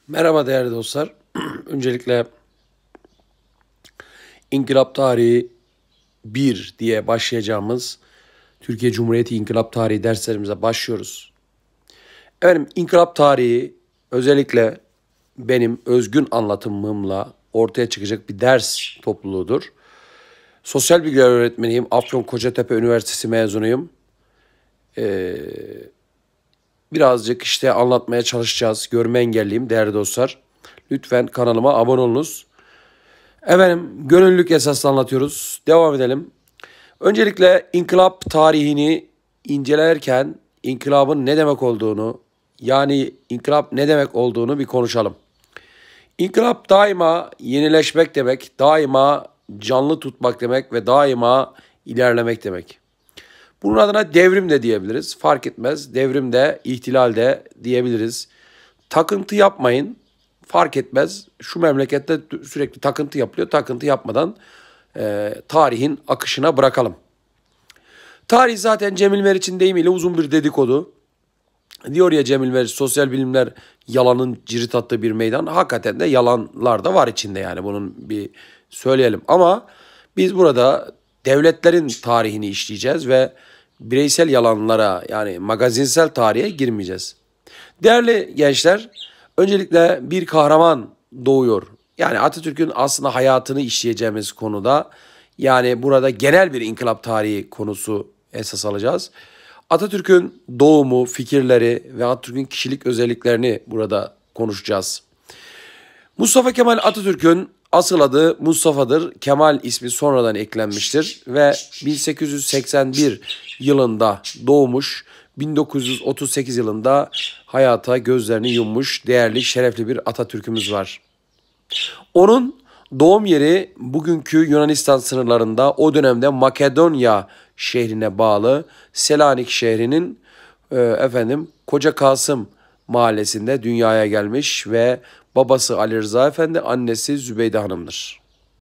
Merhaba değerli dostlar. Öncelikle İnkılap Tarihi 1 diye başlayacağımız Türkiye Cumhuriyeti İnkılap Tarihi derslerimize başlıyoruz. Efendim İnkılap Tarihi özellikle benim özgün anlatımımla ortaya çıkacak bir ders topluluğudur. Sosyal bilgiler öğretmeniyim. Afyon Kocatepe Üniversitesi mezunuyum. Birazcık işte anlatmaya çalışacağız. Görme engelliyim değerli dostlar. Lütfen kanalıma abone olunuz. Efendim gönüllülük esaslı anlatıyoruz. Devam edelim. Öncelikle inkılap tarihini incelerken inkılabın ne demek olduğunu yani inkılap ne demek olduğunu bir konuşalım. İnkılap daima yenileşmek demek, daima canlı tutmak demek ve daima ilerlemek demek. Bunun adına devrim de diyebiliriz. Fark etmez. Devrim de, ihtilal de diyebiliriz. Takıntı yapmayın. Fark etmez. Şu memlekette sürekli takıntı yapılıyor. Takıntı yapmadan tarihin akışına bırakalım. Tarih zaten Cemil Meriç'in deyimiyle uzun bir dedikodu. Diyor ya Cemil Meriç, sosyal bilimler yalanın cirit attığı bir meydan. Hakikaten de yalanlar da var içinde yani bunun bir söyleyelim. Ama biz burada devletlerin tarihini işleyeceğiz ve bireysel yalanlara yani magazinsel tarihe girmeyeceğiz. Değerli gençler, öncelikle bir kahraman doğuyor. Yani Atatürk'ün aslında hayatını işleyeceğimiz konuda yani burada genel bir inkılap tarihi konusu esas alacağız. Atatürk'ün doğumu, fikirleri ve Atatürk'ün kişilik özelliklerini burada konuşacağız. Mustafa Kemal Atatürk'ün asıl adı Mustafa'dır. Kemal ismi sonradan eklenmiştir ve 1881 yılında doğmuş, 1938 yılında hayata gözlerini yummuş değerli, şerefli bir Atatürk'ümüz var. Onun doğum yeri bugünkü Yunanistan sınırlarında o dönemde Makedonya şehrine bağlı Selanik şehrinin Koca Kasım mahallesinde dünyaya gelmiş ve babası Ali Rıza Efendi, annesi Zübeyde Hanım'dır.